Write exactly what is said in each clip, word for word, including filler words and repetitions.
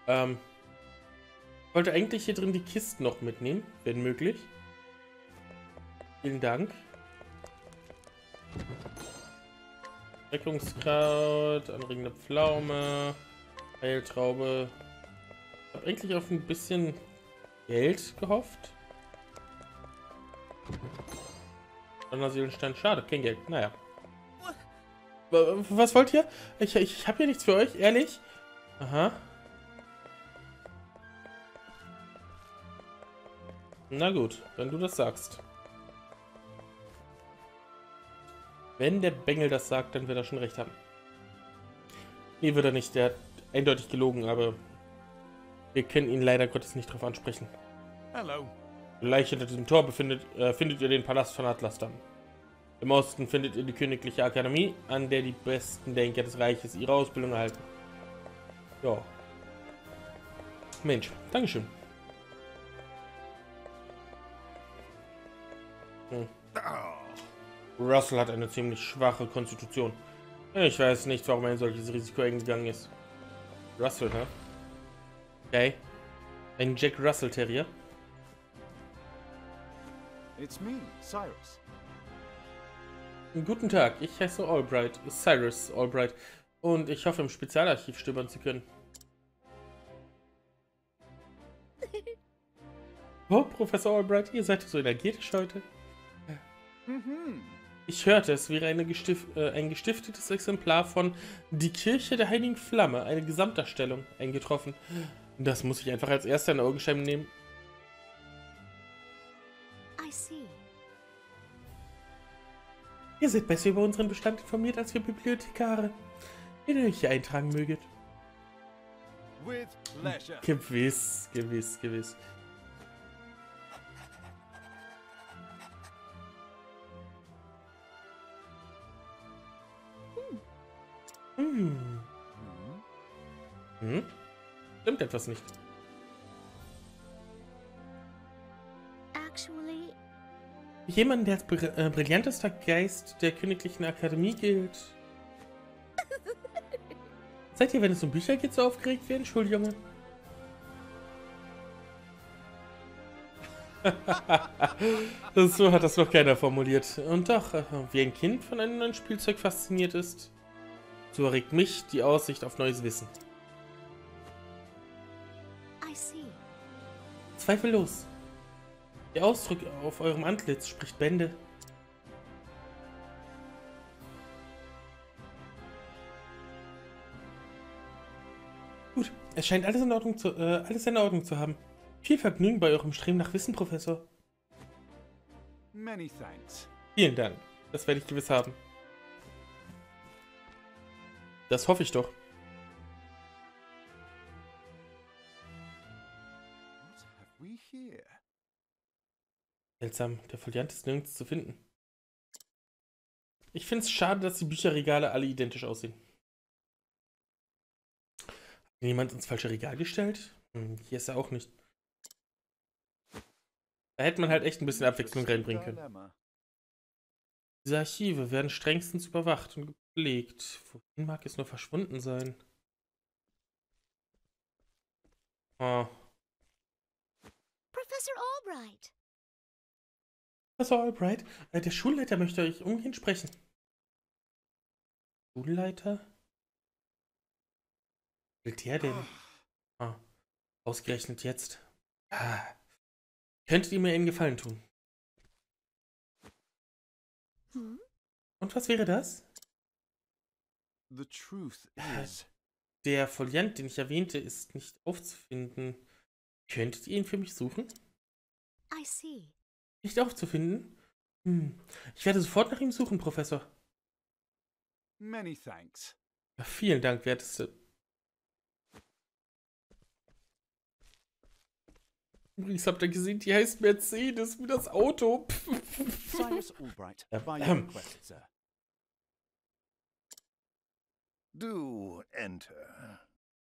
Ähm, ich wollte eigentlich hier drin die Kisten noch mitnehmen, wenn möglich. Vielen Dank. Deckungskraut, anregende Pflaume, Heiltraube. Ich habe eigentlich auf ein bisschen Geld gehofft. Donnerseelenstein, schade, kein Geld. Naja. Was wollt ihr? Ich, ich, ich habe hier nichts für euch, ehrlich. Aha. Na gut, wenn du das sagst. Wenn der Bengel das sagt, dann wird er schon recht haben. Nee, wird er nicht. Der hat eindeutig gelogen, aber wir können ihn leider Gottes nicht drauf ansprechen. Hello. Gleich hinter diesem Tor befindet, äh, findet ihr den Palast von Atlastan. Im Osten findet ihr die Königliche Akademie, an der die besten Denker des Reiches ihre Ausbildung erhalten. Ja. Mensch, Dankeschön. Hm. Russell hat eine ziemlich schwache Konstitution. Ich weiß nicht, warum er ein solches Risiko eingegangen ist. Russell, ne? Okay. Ein Jack Russell Terrier. It's me, Cyrus. Guten Tag, ich heiße Albright, Cyrus Albright, und ich hoffe im Spezialarchiv stöbern zu können. Oh, Professor Albright, ihr seid so energetisch heute. Mhm. Ich hörte, es wäre eine gestif äh, ein gestiftetes Exemplar von Die Kirche der Heiligen Flamme, eine Gesamtdarstellung, eingetroffen. Das muss ich einfach als erster in Augenschein nehmen. I see. Ihr seid besser über unseren Bestand informiert als wir Bibliothekare, den ihr euch hier eintragen möget. With pleasure. Gewiss, gewiss, gewiss. Hm. Hm? Stimmt etwas nicht. Actually, Jemand, der als br äh, brillantester Geist der Königlichen Akademie gilt. Seid ihr, wenn es um Bücher geht, so aufgeregt wie ein Schuljunge? So hat das noch keiner formuliert. Und doch, äh, wie ein Kind von einem neuen Spielzeug fasziniert ist, so erregt mich die Aussicht auf neues Wissen. I see. Zweifellos. Der Ausdruck auf eurem Antlitz spricht Bände. Gut, es scheint alles in Ordnung zu, äh, alles in Ordnung zu haben. Viel Vergnügen bei eurem Streben nach Wissen, Professor. Many thanks. Vielen Dank. Das werde ich gewiss haben. Das hoffe ich doch. What have we here? Seltsam, der Foliant ist nirgends zu finden. Ich finde es schade, dass die Bücherregale alle identisch aussehen. Hat jemand ins falsche Regal gestellt? Hm, hier ist er auch nicht. Da hätte man halt echt ein bisschen Abwechslung reinbringen können. Dilemma. Diese Archive werden strengstens überwacht und gepflegt. Wohin mag es nur verschwunden sein? Oh. Professor Albright. Professor Albright, äh, der Schulleiter möchte euch umgehend sprechen. Schulleiter? Will der denn? Ah, ausgerechnet jetzt. Ah. Könntet ihr mir einen Gefallen tun? Hmm? Und was wäre das? The truth is, Der Foliant, den ich erwähnte, ist nicht aufzufinden. Könntet ihr ihn für mich suchen? I see. Nicht aufzufinden? Hm. Ich werde sofort nach ihm suchen, Professor. many thanks. Ja, vielen Dank, werteste. Übrigens habt ihr gesehen, die heißt Mercedes wie das Auto. Cyrus Albright, Ja, by ähm. your request, sir. Do enter.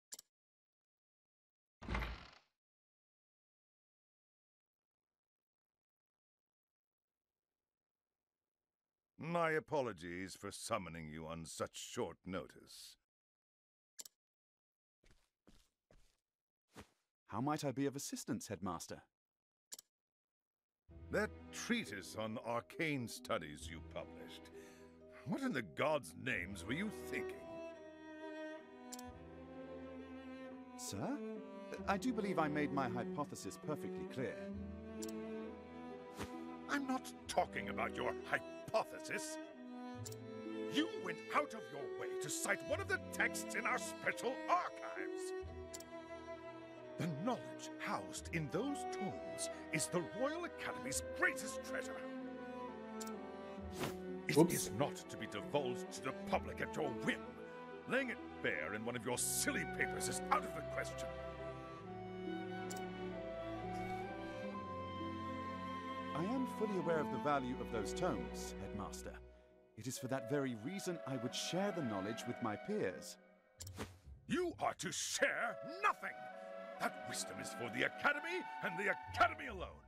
My apologies for summoning you on such short notice. How might I be of assistance, Headmaster? That treatise on arcane studies you published. What in the gods' names were you thinking? Sir? I do believe I made my hypothesis perfectly clear. I'm not talking about your hypothesis. You went out of your way to cite one of the texts in our special archives. The knowledge housed in those tomes is the Royal Academy's greatest treasure. It Oops. is not to be divulged to the public at your whim. Laying it bare in one of your silly papers is out of the question. I am fully aware of the value of those tomes, Headmaster. It is for that very reason I would share the knowledge with my peers. You are to share nothing! That wisdom is for the Academy and the Academy alone.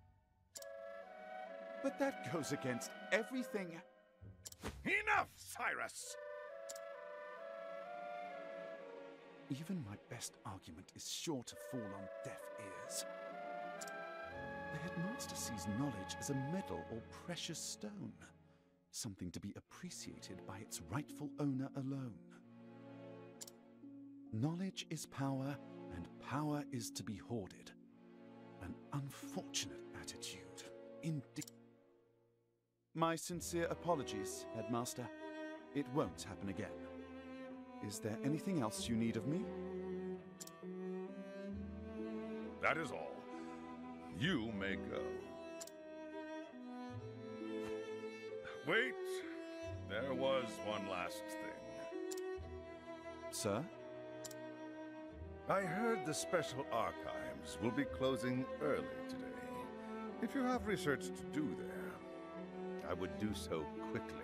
But that goes against everything. Enough, Cyrus! Even my best argument is sure to fall on deaf ears. The Headmaster sees knowledge as a medal or precious stone, something to be appreciated by its rightful owner alone. Knowledge is power, and power is to be hoarded. An unfortunate attitude, indeed. My sincere apologies, Headmaster. It won't happen again. Is there anything else you need of me? That is all. You may go. Wait, there was one last thing. Sir? I heard the Special Archives will be closing early today. If you have research to do there, I would do so quickly.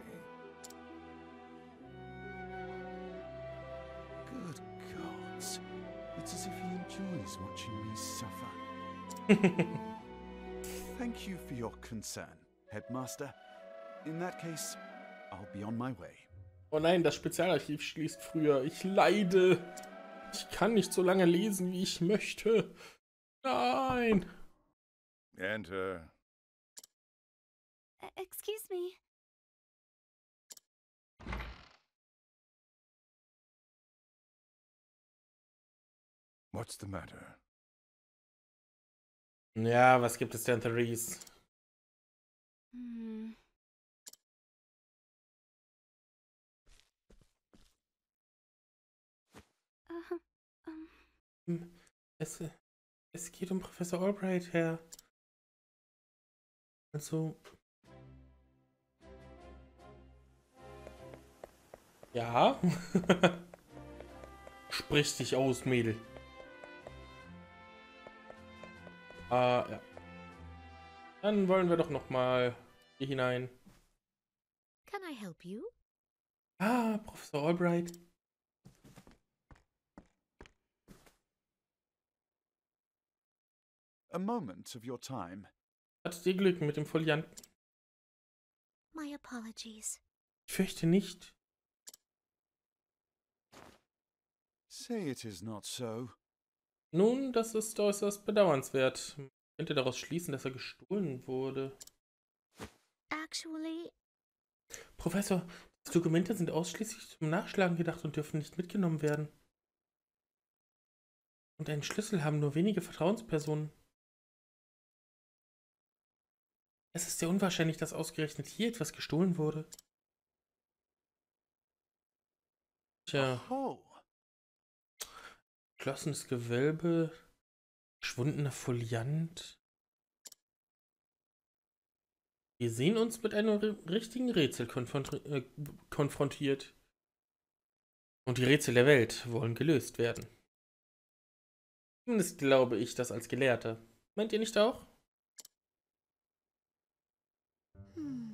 Good gods. It's as if he enjoys watching me suffer. Thank you for your concern, Headmaster. In that case, I'll be on my way. Oh nein, das Spezialarchiv schließt früher. Ich leide. Ich kann nicht so lange lesen, wie ich möchte. Nein. Enter. Uh, excuse me. What's the matter? Ja, was gibt es denn, Therese? Hmm. Uh, um. Es, es geht um Professor Albright, Herr. Also. Ja. Sprich dich aus, Mädel. Ah, ja. Dann wollen wir doch noch mal hier hinein. Can I help you? Ah, Professor Albright. A moment of your time. Hattet ihr Glück mit dem Folianten? My apologies. Ich fürchte nicht. Say it is not so. Nun, das ist äußerst bedauernswert. Man könnte daraus schließen, dass er gestohlen wurde. Actually, Professor, die Dokumente sind ausschließlich zum Nachschlagen gedacht und dürfen nicht mitgenommen werden. Und einen Schlüssel haben nur wenige Vertrauenspersonen. Es ist sehr unwahrscheinlich, dass ausgerechnet hier etwas gestohlen wurde. Tja, Oh, geschlossenes Gewölbe, geschwundener Foliant. Wir sehen uns mit einem ri- richtigen Rätsel konfront äh, konfrontiert. Und die Rätsel der Welt wollen gelöst werden. Zumindest glaube ich das als Gelehrter. Meint ihr nicht auch? hmm.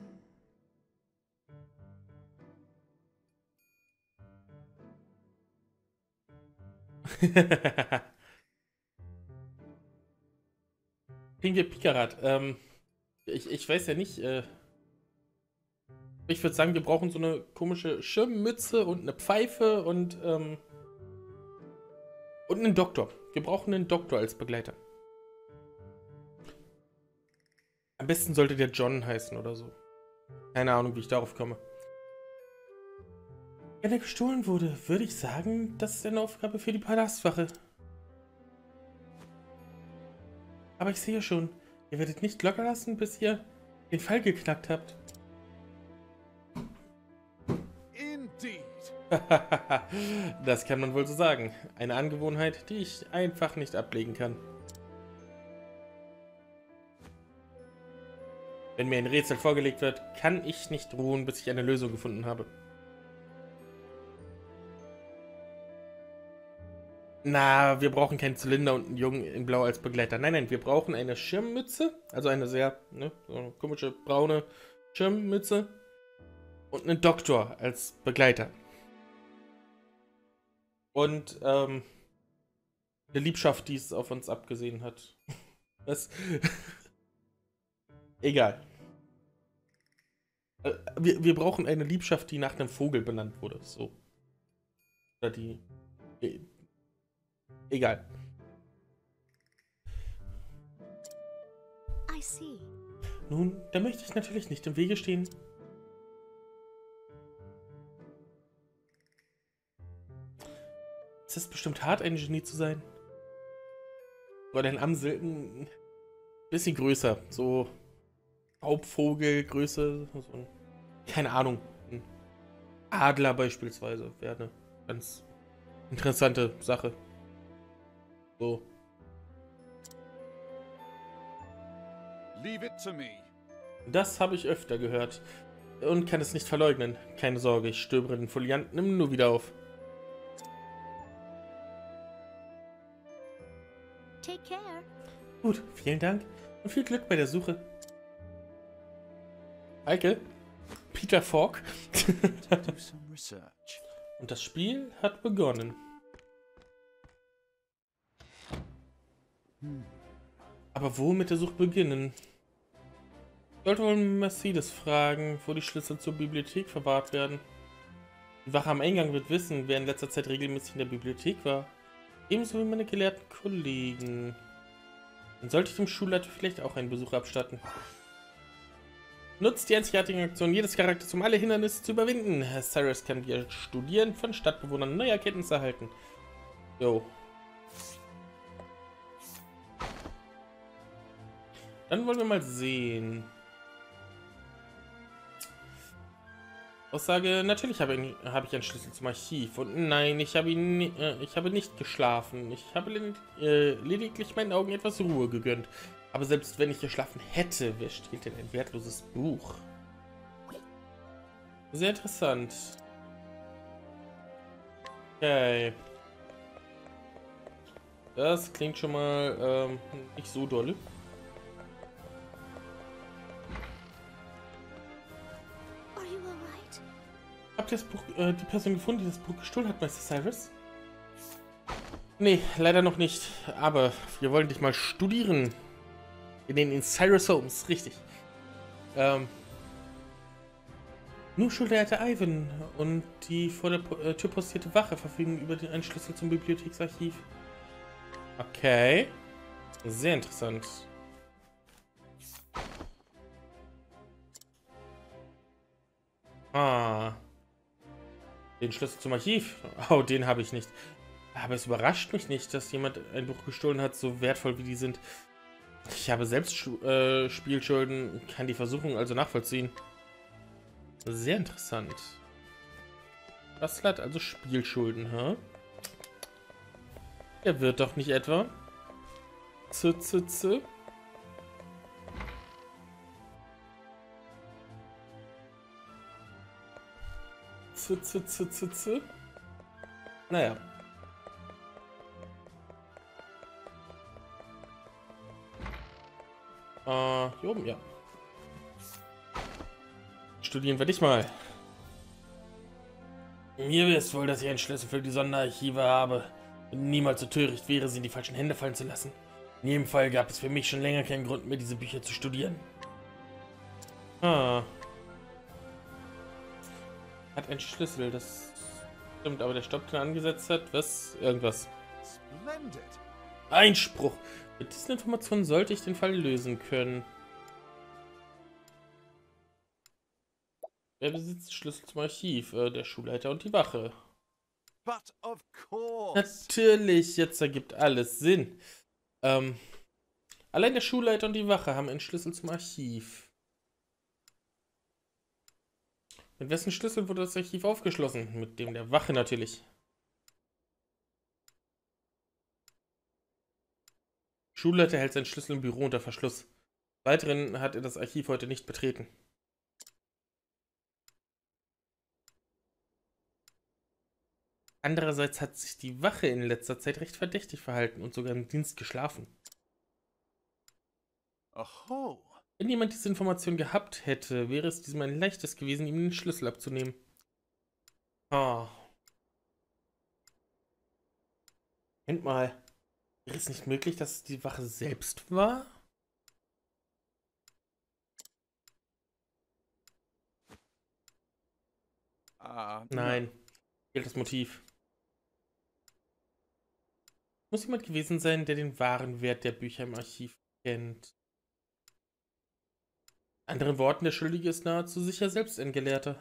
Kriegen wir Pikarat. Ähm, ich, ich weiß ja nicht. Äh, ich würde sagen, wir brauchen so eine komische Schirmmütze und eine Pfeife und, ähm, und einen Doktor. Wir brauchen einen Doktor als Begleiter. Am besten sollte der John heißen oder so. Keine Ahnung, wie ich darauf komme. Wenn er gestohlen wurde, würde ich sagen, das ist eine Aufgabe für die Palastwache. Aber ich sehe schon, ihr werdet nicht locker lassen, bis ihr den Fall geknackt habt. Indeed. Das kann man wohl so sagen. Eine Angewohnheit, die ich einfach nicht ablegen kann. Wenn mir ein Rätsel vorgelegt wird, kann ich nicht ruhen, bis ich eine Lösung gefunden habe. Na, wir brauchen keinen Zylinder und einen Jungen in Blau als Begleiter. Nein, nein, wir brauchen eine Schirmmütze, also eine sehr ne, so eine komische braune Schirmmütze und einen Doktor als Begleiter. Und ähm, eine Liebschaft, die es auf uns abgesehen hat. Was? Egal. Äh, wir, wir brauchen eine Liebschaft, die nach einem Vogel benannt wurde. So. Oder die... E egal. I see. Nun, da möchte ich natürlich nicht im Wege stehen. Es ist bestimmt hart, ein Genie zu sein. Aber dein Amsel ein bisschen größer. So Raubvogelgröße. So ein, keine Ahnung. Ein Adler beispielsweise wäre eine ganz interessante Sache. So. Leave it to me. Das habe ich öfter gehört. Und kann es nicht verleugnen. Keine Sorge, ich stöbere den Folianten nur wieder auf. Take care. Gut, vielen Dank und viel Glück bei der Suche. Eike, Peter Falk. Do some research. Und das Spiel hat begonnen. Aber wo mit der Suche beginnen? Ich sollte wohl Mercedes fragen, wo die Schlüssel zur Bibliothek verwahrt werden. Die Wache am Eingang wird wissen, wer in letzter Zeit regelmäßig in der Bibliothek war. Ebenso wie meine gelehrten Kollegen. Dann sollte ich dem Schulleiter vielleicht auch einen Besuch abstatten. Nutzt die einzigartigen Aktionen jedes Charakters, um alle Hindernisse zu überwinden. Herr Cyrus kann via Studieren von Stadtbewohnern neue Erkenntnisse erhalten. Jo. Dann wollen wir mal sehen. Aussage, natürlich habe ich, habe ich einen Schlüssel zum Archiv. Und nein, ich habe, ihn, äh, ich habe nicht geschlafen. Ich habe led äh, lediglich meinen Augen etwas Ruhe gegönnt. Aber selbst wenn ich geschlafen hätte, wer stiehlt denn ein wertloses Buch? Sehr interessant. Okay. Das klingt schon mal ähm, nicht so dolle. Habt ihr das Buch, äh, die Person gefunden, die das Buch gestohlen hat, Meister Cyrus? Nee, leider noch nicht. Aber wir wollen dich mal studieren. Wir nennen ihn Cyrus Holmes, richtig. Ähm. Nur Schulleiter Ivan und die vor der po äh, Tür postierte Wache verfügen über den Schlüssel zum Bibliotheksarchiv. Okay. Sehr interessant. Ah. Den Schlüssel zum Archiv? Oh, den habe ich nicht. Aber es überrascht mich nicht, dass jemand ein Buch gestohlen hat, so wertvoll wie die sind. Ich habe selbst äh, Spielschulden, kann die Versuchung also nachvollziehen. Sehr interessant. Das hat also Spielschulden, hä? Er wird doch nicht etwa. Z, z, z. Z, z, z, z, z. Naja. Äh, hier oben, ja. Studieren wir dich mal. Mir wisst wohl, dass ich einen Schlüssel für die Sonderarchive habe und niemals so töricht wäre, sie in die falschen Hände fallen zu lassen. In jedem Fall gab es für mich schon länger keinen Grund mehr, diese Bücher zu studieren. Ah. Hat einen Schlüssel, das stimmt, aber der Stopp, den er angesetzt hat, was? Irgendwas. Splendid. Einspruch. Mit diesen Informationen sollte ich den Fall lösen können. Wer besitzt Schlüssel zum Archiv? Äh, der Schulleiter und die Wache. But of course. Natürlich, jetzt ergibt alles Sinn. Ähm, allein der Schulleiter und die Wache haben einen Schlüssel zum Archiv. Mit wessen Schlüssel wurde das Archiv aufgeschlossen? Mit dem der Wache natürlich. Schulleiter hält seinen Schlüssel im Büro unter Verschluss. Weiteren hat er das Archiv heute nicht betreten. Andererseits hat sich die Wache in letzter Zeit recht verdächtig verhalten und sogar im Dienst geschlafen. Aho. Wenn jemand diese Information gehabt hätte, wäre es diesem ein leichtes gewesen, ihm den Schlüssel abzunehmen. Ah. Moment mal. Wäre es nicht möglich, dass es die Wache selbst war? Uh, Nein. Fehlt das Motiv. Muss jemand gewesen sein, der den wahren Wert der Bücher im Archiv kennt. In anderen Worten, der Schuldige ist nahezu sicher selbst ein Gelehrter.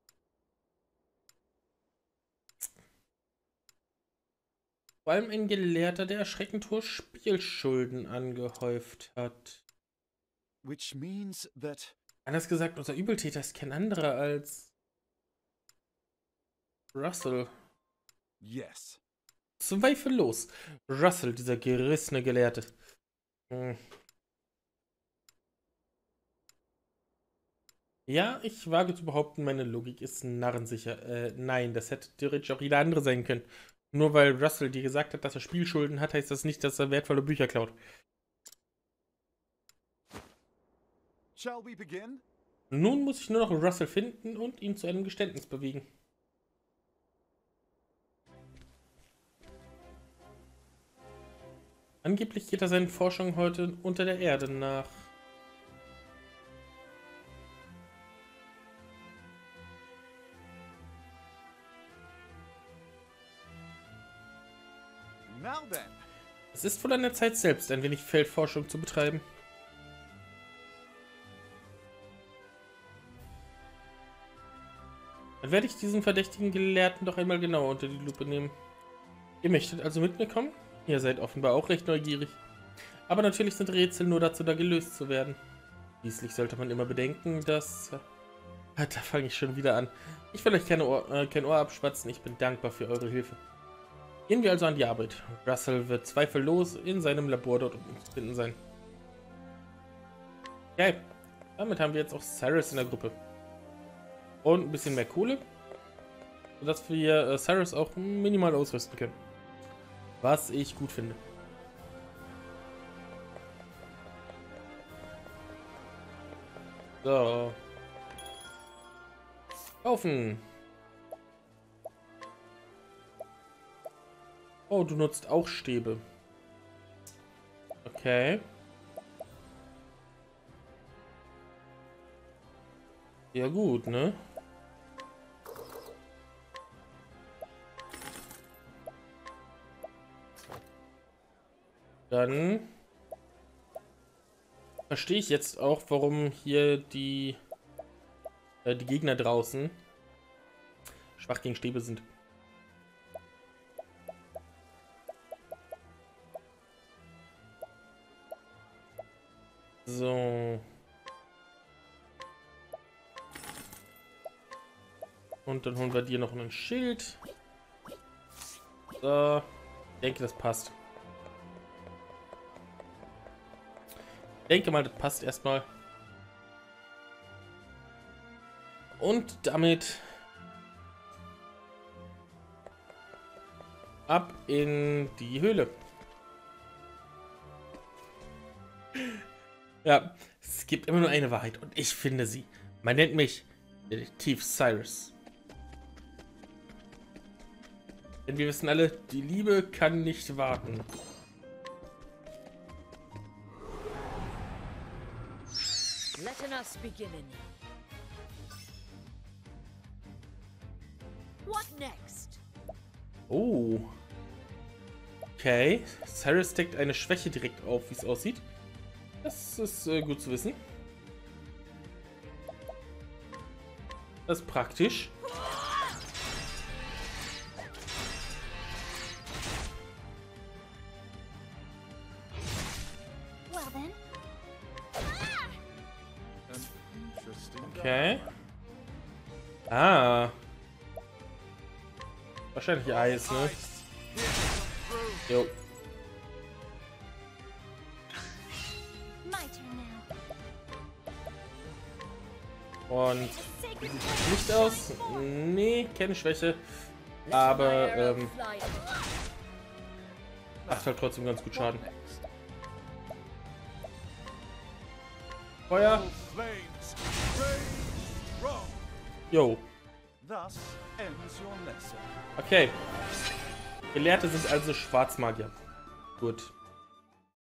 Vor allem ein Gelehrter, der erschreckend hohe Spielschulden angehäuft hat. Which means that... Anders gesagt, unser Übeltäter ist kein anderer als Russell. Yes. Zweifellos. Russell, dieser gerissene Gelehrte. Hm. Ja, ich wage zu behaupten, meine Logik ist narrensicher. Äh, nein, das hätte theoretisch auch jeder andere sein können. Nur weil Russell dir gesagt hat, dass er Spielschulden hat, heißt das nicht, dass er wertvolle Bücher klaut. Shall we begin? Nun muss ich nur noch Russell finden und ihn zu einem Geständnis bewegen. Angeblich geht er seinen Forschungen heute unter der Erde nach. Now then. Es ist wohl an der Zeit selbst, ein wenig Feldforschung zu betreiben. Dann werde ich diesen verdächtigen Gelehrten doch einmal genauer unter die Lupe nehmen. Ihr möchtet also mit mir kommen? Ihr seid offenbar auch recht neugierig. Aber natürlich sind Rätsel nur dazu da, gelöst zu werden. Schließlich sollte man immer bedenken, dass... Da fange ich schon wieder an. Ich will euch keine Ohr, äh, kein Ohr abschwatzen, ich bin dankbar für eure Hilfe. Gehen wir also an die Arbeit. Russell wird zweifellos in seinem Labor dort zu finden sein. Geil. Damit haben wir jetzt auch Cyrus in der Gruppe. Und ein bisschen mehr Kohle, sodass wir äh, Cyrus auch minimal ausrüsten können. Was ich gut finde. So. Kaufen. Oh, du nutzt auch Stäbe. Okay. Ja gut, ne? Dann verstehe ich jetzt auch, warum hier die, äh, die Gegner draußen schwach gegen Stäbe sind. So. Und dann holen wir dir noch ein Schild. So. Ich denke, das passt. Ich denke mal, das passt erstmal. Und damit ab in die Höhle. Ja, es gibt immer nur eine Wahrheit und ich finde sie. Man nennt mich Detektiv Cyrus. Denn wir wissen alle, die Liebe kann nicht warten. Let us begin. What next? Oh. Okay. Cyrus deckt eine Schwäche direkt auf, wie es aussieht. Das ist äh, gut zu wissen. Das ist praktisch. Well then. An interesting Okay. Ah. Wahrscheinlich Eis, ne? Jo. My turn now. Und wie sieht das Licht aus? Nee, keine Schwäche. Aber ähm, macht halt trotzdem ganz gut Schaden. Feuer. flames, rage strong. Jo. Thus ends your lesson. Okay. Gelehrte sind also Schwarzmagier. Gut.